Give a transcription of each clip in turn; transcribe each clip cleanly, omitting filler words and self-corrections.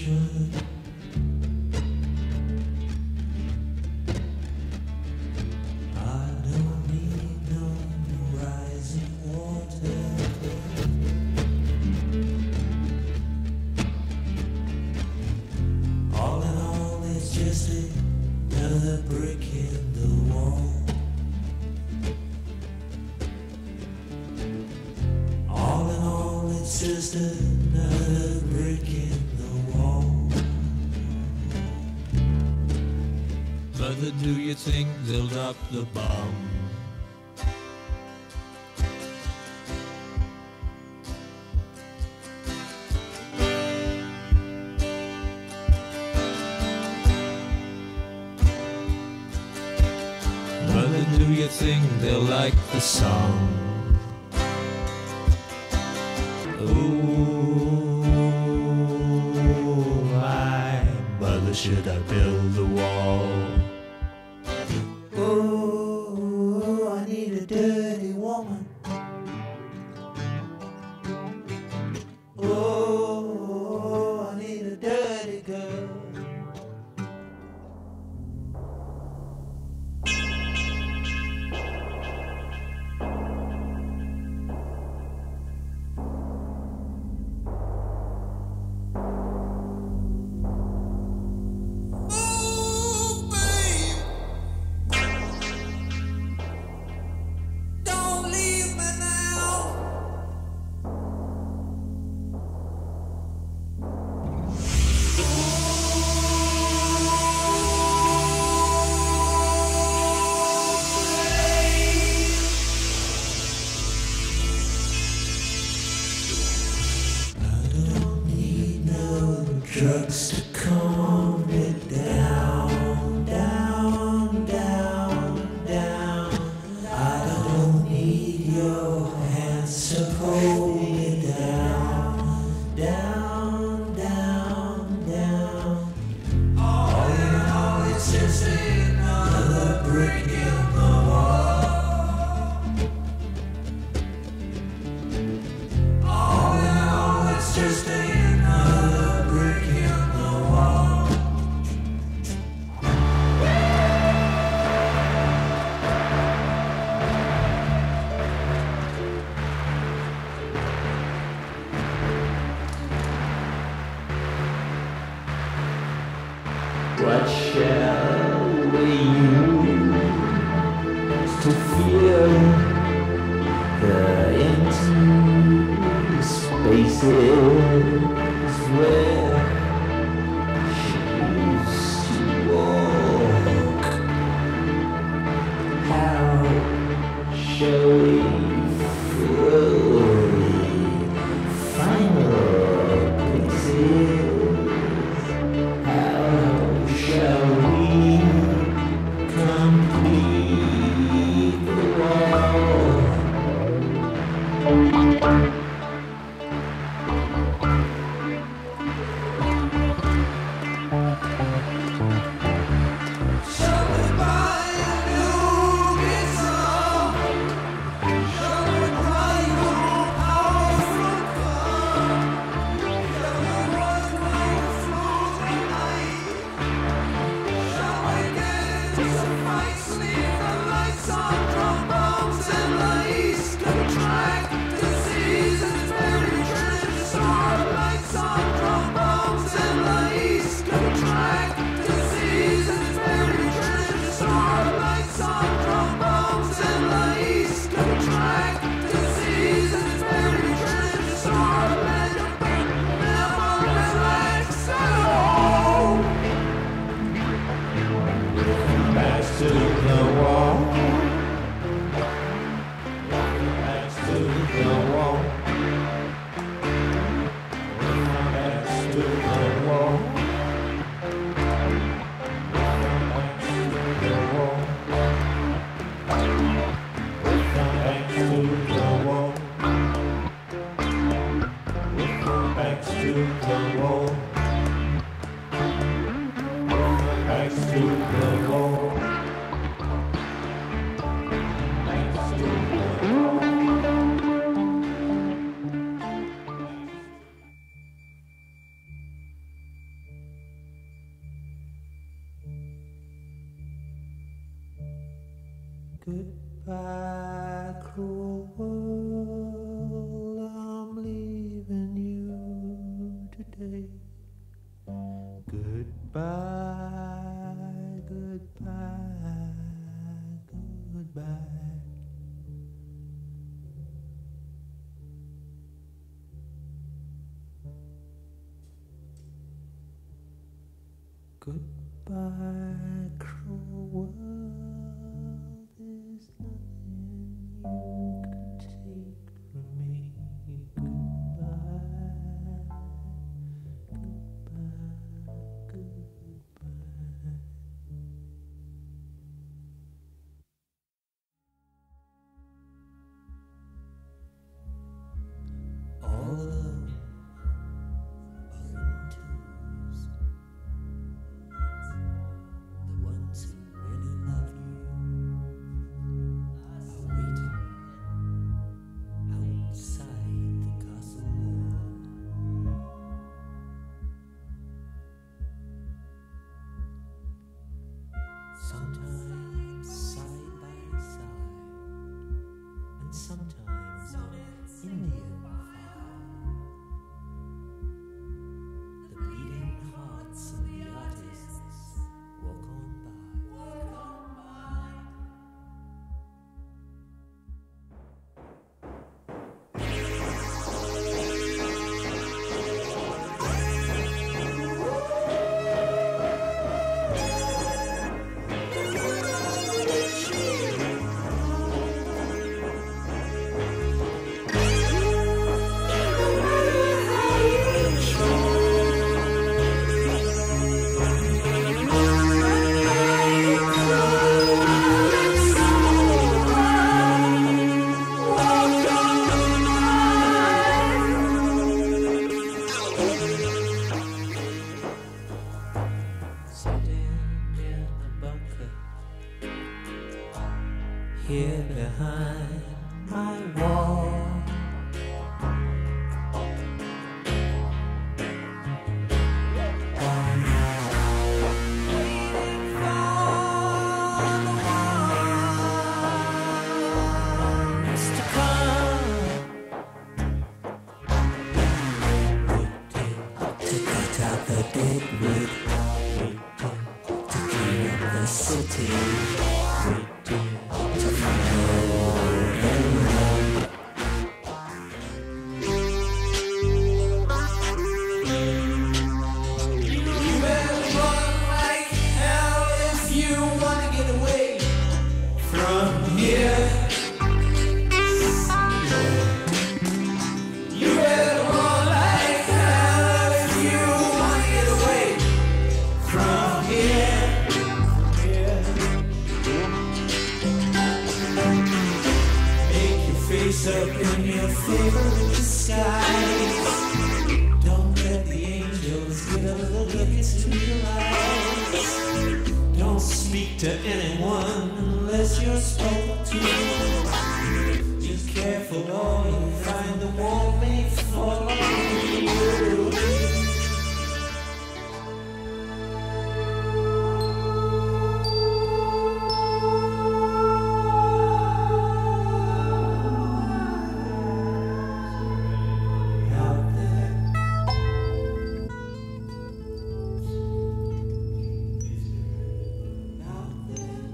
ocean. I don't need no rising water. All in all, it's just another brick in the wall. All in all, it's just another brick in the wall. Mother, do you think they'll drop the bomb? Mother, do you think they'll like the song? Ooh, my mother, should I build a wall? Oh, I need a dirty woman. Oh, I need a dirty girl. Drugs to calm it down, down, down, down. I don't need your hands to hold me down, down, down, down. All in all, it's just another brick in the wall. All in all, it's just another brick in the wall. What shall we use to feel the empty spaces where she used to walk? How shall we fully final pieces? How shall we complete the wall? Goodbye, cruel world, I'm leaving you today. Goodbye, goodbye, goodbye. Goodbye, cruel world, there's nothing you can take from me. Goodbye, goodbye, goodbye. All alone, alone twos. The ones who really love you are waiting outside the castle wall. Sometimes side by side, and sometimes in Indian file. The bleeding hearts of the artists walk on by. Sitting in the bunker, here behind my wall. Waiting for the ones to come. Waiting to cut out the dead wood. Waiting to clean up the city. Waiting to follow the road. You better run like hell if you wanna get away from here. You better run like hell if you wanna get away from here. Make your face up in your favorite disguise. Don't let the angels get a look into your eyes. Don't speak to anyone unless you're spoken to. Just careful or you'll find the wall may fall on you. Out there, out there.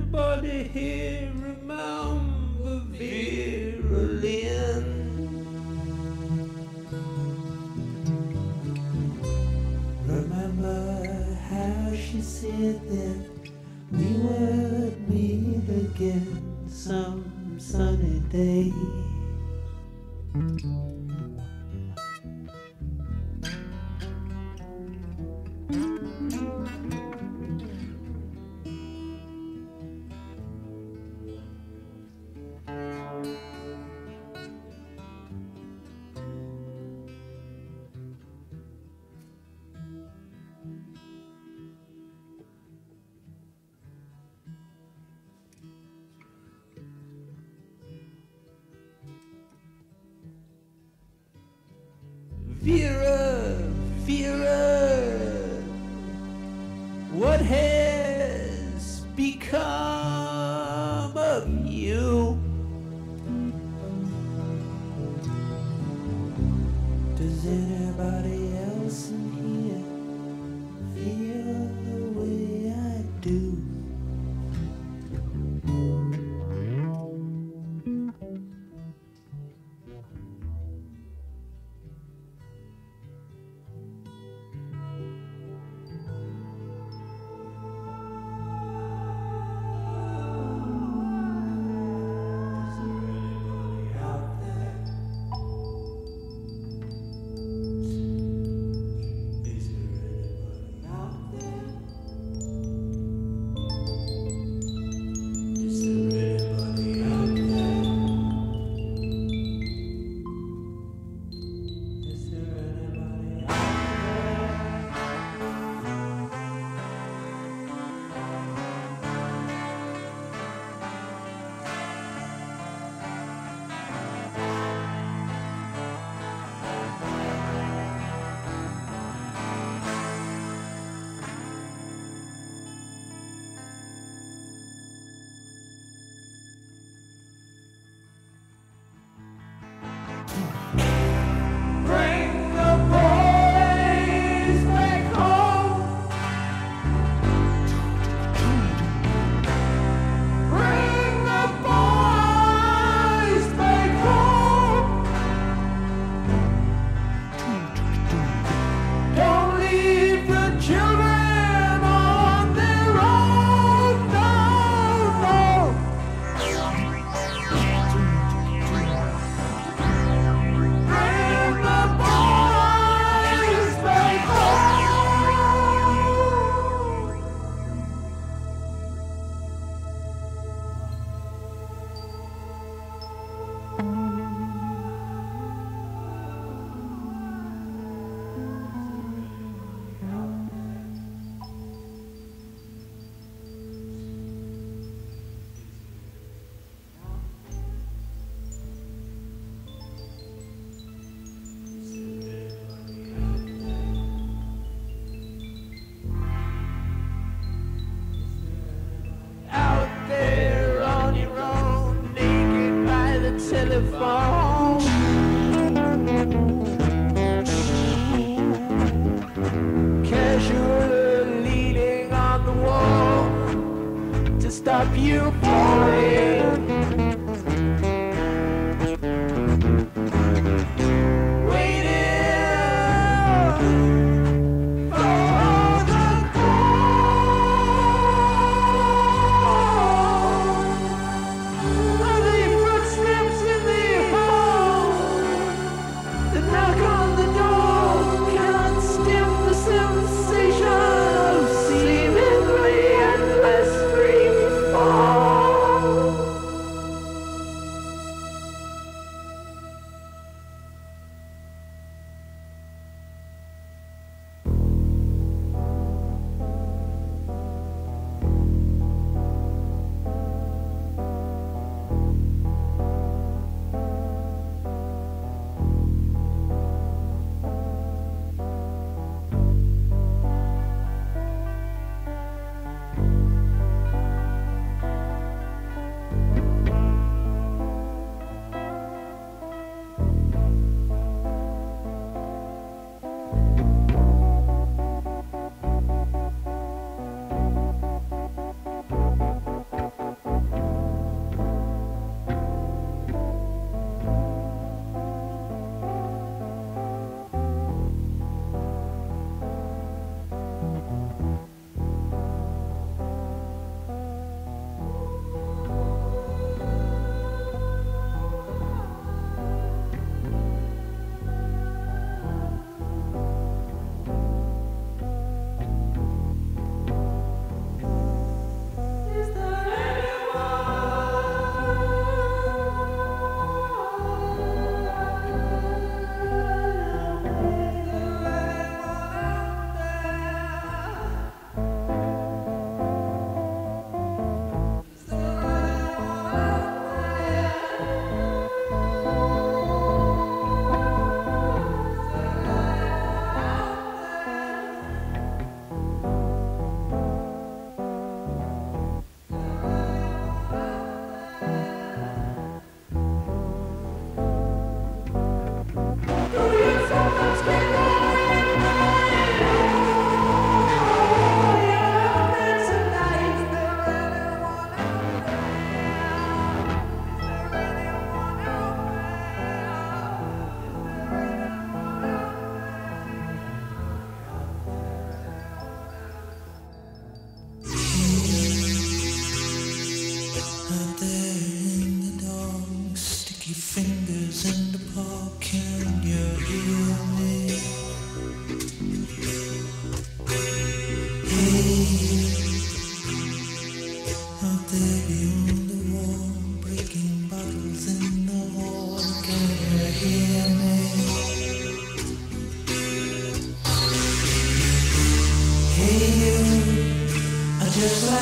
anybody here remember Vera Lynn? Remember how she said that we would meet again some sunny day? Vera, Vera, what has become of you? Does anybody else in here feel the way I do? Telephone, casually leaning on the wall to stop you falling.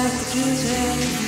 like to do